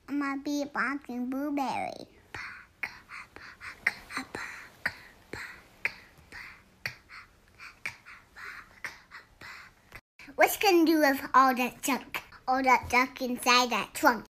I'm a bee barking blueberry. What's gonna do with all that junk? All that junk inside that trunk?